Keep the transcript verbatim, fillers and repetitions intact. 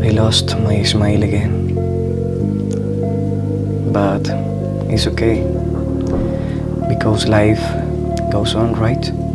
We lost my Ismail again. But it's okay, because life goes on, right?